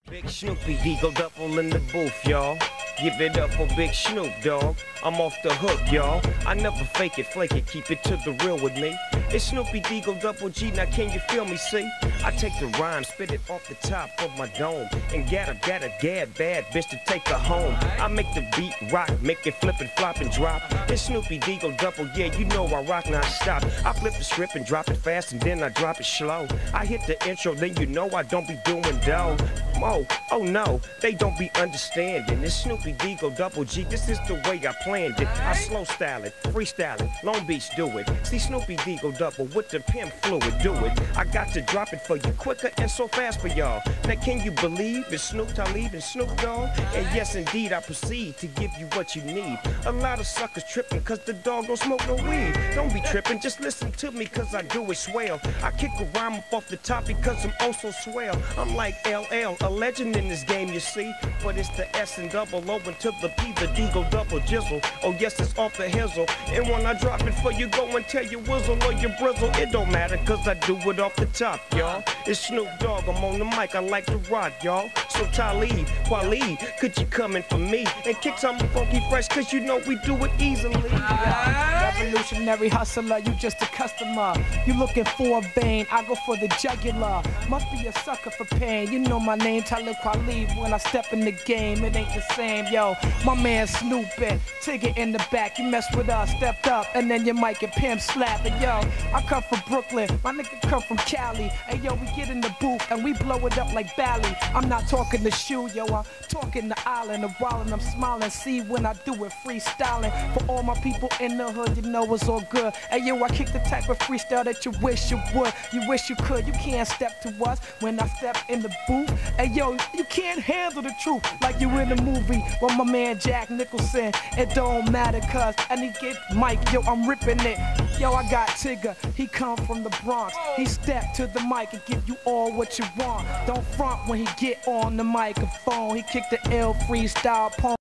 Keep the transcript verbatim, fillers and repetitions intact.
Big Snoopy Deagle Double in the booth, y'all. Give it up for Big Snoop, dawg. I'm off the hook, y'all. I never fake it, flake it, keep it to the real with me. It's Snoopy Deagle Double G, now can you feel me, see? I take the rhyme, spit it off the top of my dome, and get a, get a gad bad bitch to take her home. I make the beat rock, make it flip and flop and drop. It's Snoopy Deagle Double, yeah, you know I rock non-stop. I flip the script and drop it fast, and then I drop it slow. I hit the intro, then you know I don't be doing dough. Oh, oh no, they don't be understanding. It's Snoopy Deagle Double G, this is the way I planned it. I slow style it, freestyle it, Long Beach do it. See Snoopy Deagle Double with the pimp fluid, do it. I got to drop it for you quicker and so fast for y'all. Now can you believe it's Snoop Talib and Snoop Dogg? And yes indeed I proceed to give you what you need. A lot of suckers tripping cause the dog don't smoke no weed. Don't be tripping, just listen to me cause I do it swell. I kick a rhyme up off the top because I'm oh so swell. I'm like L L, a legend in this game you see. But it's the S and double O to the P, the Deagle Double Jizzle. Oh yes, it's off the hizzle. And when I drop it for you, go and tell your whizzle or your brizzle. It don't matter cause I do it off the top, y'all. It's Snoop Dogg, I'm on the mic, I like to rock, y'all. So Talib, Kweli, could you come in for me and kick something funky fresh cause you know we do it easily. Revolutionary hustler, you just a customer. You looking for a vein, I go for the jugular. Must be a sucker for pain, you know my name, Talib Kweli. When I step in the game, it ain't the same, yo. My man Snoopin', Tigger in the back, you mess with us, stepped up, and then you might get pimp slapped. And yo, I come from Brooklyn, my nigga come from Cali. And yo, we get in the booth and we blow it up like Bally. I'm not talking the shoe, yo, I'm talking the island. A while and I'm smiling, see when I do it freestyling. For all my people in the hood, you know it's all good. And yo, I kick the type of freestyle that you wish you would. You wish you could, you can't step to us when I step in the booth. And yo, you can't handle the truth like you in the movie with my man Jack Nicholson. It don't matter cause any get Mike, yo, I'm ripping it. Yo, I got Tigger, he come from the Bronx. He step to the mic and give you all what you want. Don't front when he get on the microphone. He kick the ill freestyle poem.